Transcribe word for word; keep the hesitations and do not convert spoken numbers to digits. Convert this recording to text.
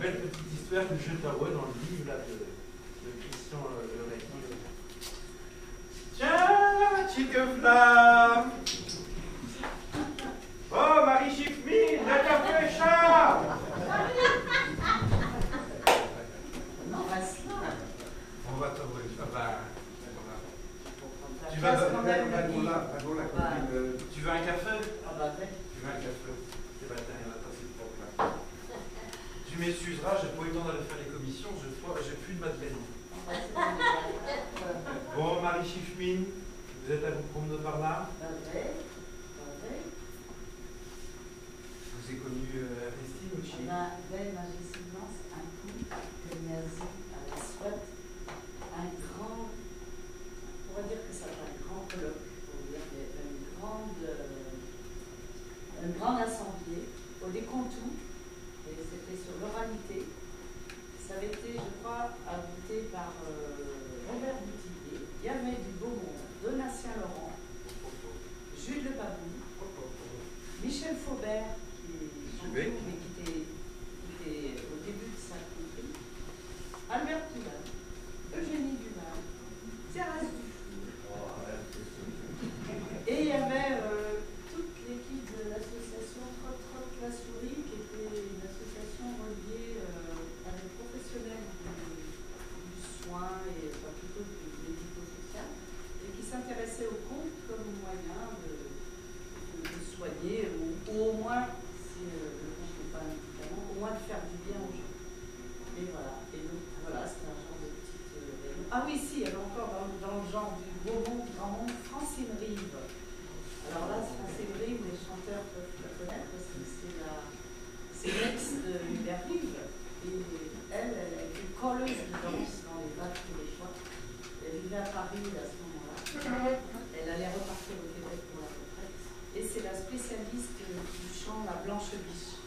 belle petite histoire que je t'envoie dans le livre là, de, de Christian Leray. Tiens, chique flamme. Oh, Marie Chiffmine, le café chat. On va t'envoyer. Ah bah, tu vas Tu veux un café? Ah bah oui. Tu veux un café? Eh ben, t'as rien à passer de porte là. Tu m'excuseras, j'ai pas eu le temps d'aller faire les commissions, j'ai plus de Madeleine. Bon, Marie Chiffmine, vous êtes à vous promener par là? Bah oui. Bah oui. Je vous ai connu euh, Aristide ou Chi? On a fait ma résidence un coup de nazi à la SWAT, un grand, on va dire que ça va un grand colloque, pour dire, une grande, euh, une grande assemblée au Décontou, et c'était sur l'oralité. Ça avait été, je crois, ajouté par euh, Robert Boutillier. Il y avait du beau monde, Donatien Laurent, Jules Le Pabou, Michel Faubert, qui, mais qui, était, qui était au début de sa country, Albert Poulain, Eugénie Dumas, Thérèse Dufour. Et il y avait euh, toute l'équipe de l'association Trot Trot La Souris, qui était une association reliée euh, à des professionnels du, du soin et enfin, plutôt du médico-social, et qui s'intéressait au compte comme moyen de, de, de soigner, ou, ou au moins, si euh, le compte n'est pas un médicament, au moins de faire du bien aux gens. Et voilà, et donc voilà, c'est un genre de petite euh, réunion. Ah oui, si, il y avait encore dans, dans le genre du beau monde, grand monde, Francine Rive. Alors là, Francine Rive, les chanteurs peuvent la connaître parce que c'est la c'est l'ex de Hubert Rive. Et elle, elle a été colleuse de danse dans les vaches tous les choix. Elle vivait à Paris à ce moment-là. Elle allait repartir au Québec pour la retraite. Et c'est la spécialiste du chant La Blanche Biche.